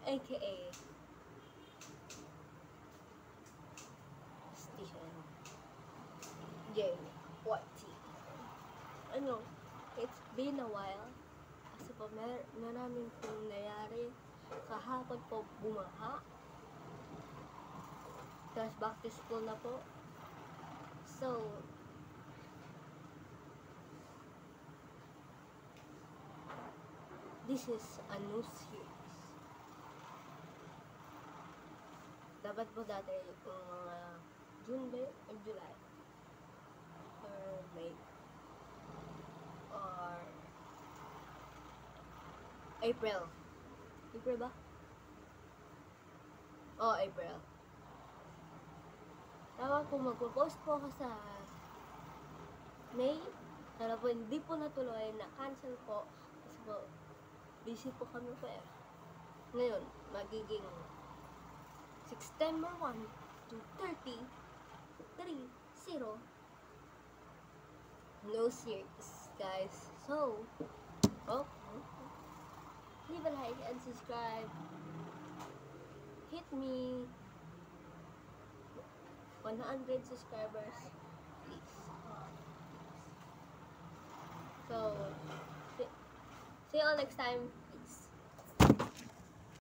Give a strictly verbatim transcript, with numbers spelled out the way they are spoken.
aka Station J Y T. Ano, it's been a while kasi po mer maraming pong nangyari. Kahapon po bumaha, tapos back to school na po. So this is a new series. Dapat po dati yung mga June ba or July or May or April. April ba? Oh, April. Dapat po magpo-post po ako sa May. Pero po hindi po natuloy, na-cancel po. Kasi po, busy po kami po eh. Ngayon, magiging September first to thirty, three, zero. No series, guys. So, oh, leave a like and subscribe. Hit me one hundred subscribers, please. So, see you all next time.